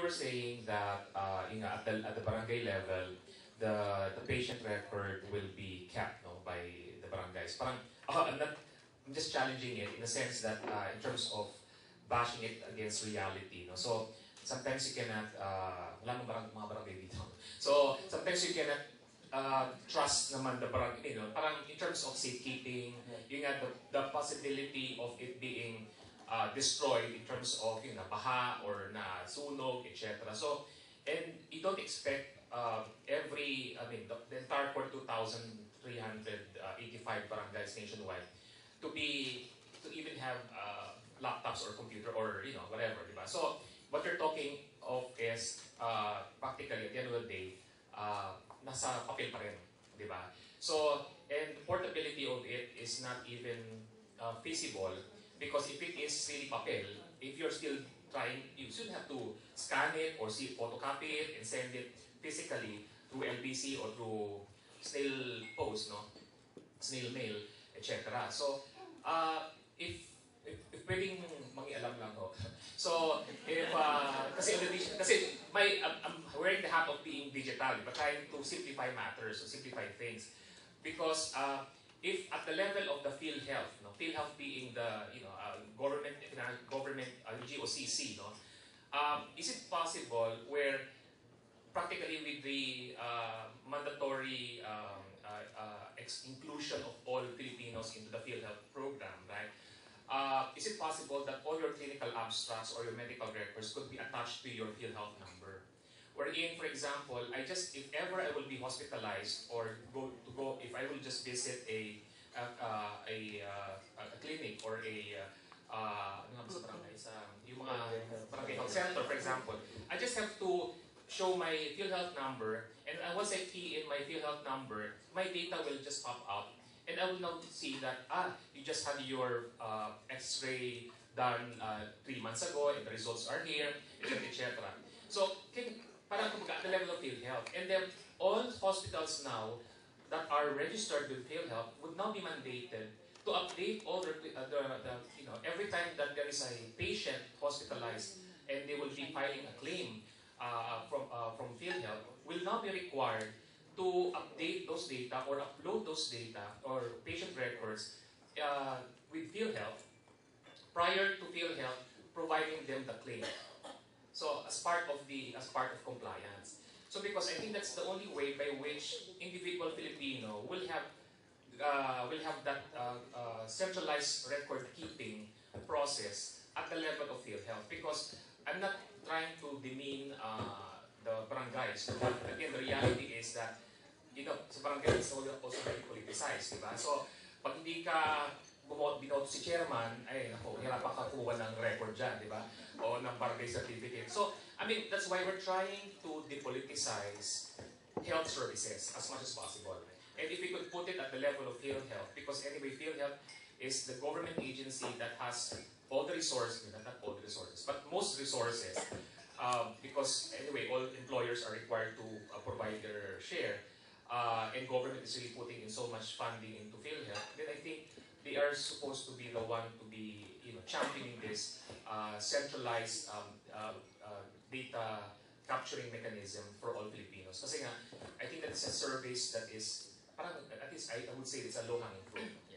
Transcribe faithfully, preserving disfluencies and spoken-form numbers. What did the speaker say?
you were saying that uh, you know, at the at the barangay level, the the patient record will be kept, no, by the barangays. Parang uh, I'm not I'm just challenging it in the sense that uh, in terms of bashing it against reality, no. So sometimes you cannot uh, wala namang barang, mga barangay dito. So sometimes you cannot uh, trust naman the barangay, you know, parang in terms of safekeeping, you got the, the possibility of it being Uh, destroyed in terms of yung nabaha or na sunog, et cetera. So, and you don't expect uh, every, I mean, the, the entire forty-two thousand three hundred eighty-five barangays nationwide to be, to even have uh, laptops or computer or, you know, whatever, diba? So, what you're talking of is uh, practically at the end of the day, uh, nasa papel pa rin, diba? So, and the portability of it is not even uh, feasible. Because if it is really papel, if you're still trying, you should have to scan it or see, photocopy it and send it physically through L B C or through snail post, no, snail mail, et cetera. So, uh, if if, if pwedeng mangialam lang ho. So, if uh, kasi kasi my I'm, I'm wearing the hat of being digital, but trying to simplify matters or simplify things, because. Uh, If at the level of the PhilHealth, no, PhilHealth being the you know uh, government government uh, G O C C, no, um, is it possible where practically with the uh, mandatory um, uh, uh, inclusion of all Filipinos into the PhilHealth program, right? Uh, is it possible that all your clinical abstracts or your medical records could be attached to your PhilHealth number? Wherein, for example, I just, if ever I will be hospitalized or go to go, if I will just visit a a, uh, a, uh, a clinic or a uh, ano nga ba sa barangay, sa yung mga barangay health center, for example, I just have to show my PhilHealth number, and once I key in my PhilHealth number, my data will just pop up, and I will now see that ah, you just had your uh, X-ray done uh, three months ago, and the results are here, et cetera, et cetera. So, can, parang kumbaga at the level of PhilHealth. And then, all hospitals now that are registered with PhilHealth would now be mandated to update all the, uh, the, the, you know, every time that there is a patient hospitalized and they will be filing a claim uh, from, uh, from PhilHealth, will now be required to update those data or upload those data or patient records uh, with PhilHealth prior to PhilHealth providing them the claim. So as part of the as part of compliance. So because I think that's the only way by which individual Filipino will have uh, will have that uh, uh, centralized record keeping process at the level of PhilHealth. Because I'm not trying to demean uh, the barangays, but again the reality is that you know sa barangay is also very politicized, diba? So pag hindi ka binoto si chairman, ay nako, hirapan ka kuha ng record dyan, di ba? O ng barangay certificate. So, I mean, that's why we're trying to depoliticize health services as much as possible. And if we could put it at the level of PhilHealth, because anyway, PhilHealth is the government agency that has all the resources, not all the resources, but most resources, um, because anyway, all employers are required to uh, provide their share, uh, and government is really putting in so much funding into PhilHealth, then I think they are supposed to be the one to be, you know, championing this uh, centralized um, uh, uh, data capturing mechanism for all Filipinos. Kasi nga, I think that it's a service that is, parang, at least I, I would say it's a low-hanging fruit.